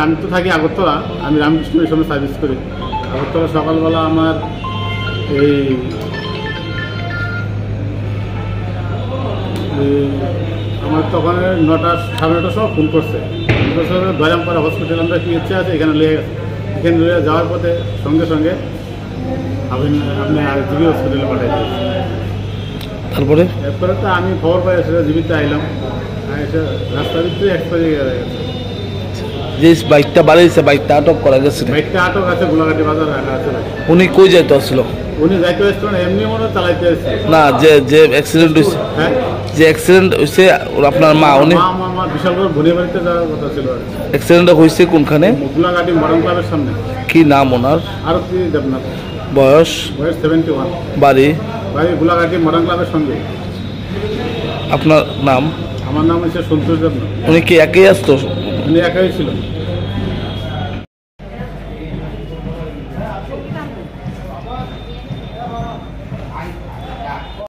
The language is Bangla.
আমি তো থাকি আগরতলা, আমি রামকৃষ্ণ মিশনে সার্ভিস করি। আগরতলা সকালবেলা আমার আমার তখন 9টা সাড়ে 9টার সময় ফোন করছে। দয়ামপাড়া হসপিটাল আমরা কি ইচ্ছে আছে এখানে লিয়ে গেছে। এখানে লিয়ে যাওয়ার পথে সঙ্গে সঙ্গে আপনি জিবি হসপিটালে পাঠাই দিয়েছেন। এরপরে তো আমি খবর পাই সেটা জীবিতে আইলাম, এসে রাস্তার ভিতরে এক্সপায়ারি হয়ে গেছে। যে বাইকটা বাড়িয়েছে বাইকটা আটক করা গেছে, বাইকটা আটক আছে, গোলাঘাটি বাজার রাখা আছে। উনি কই যাইতে আসছিল? উনি যাইতে আসছিল না, এমনি মনে চালাইতে আসছে না। যে অ্যাক্সিডেন্ট হয়েছে, হ্যাঁ যে অ্যাক্সিডেন্ট হয়েছে আপনার মা, উনি বিশাল করে ভুনিয়া বাড়িতে যাওয়ার কথা ছিল। অ্যাক্সিডেন্টটা হয়েছে কোনখানে? গোলাঘাটি মডার্ন ক্লাবের সামনে। কি নাম ওনার? আরতি দেবনাথ। বয়স 71। বাড়ি গোলাঘাটি মডার্ন ক্লাবের সঙ্গে। আপনার নাম? আমার নাম হচ্ছে সন্তোষ দেবনাথ। উনি কি একাই আসতো? উনি একাই ছিল।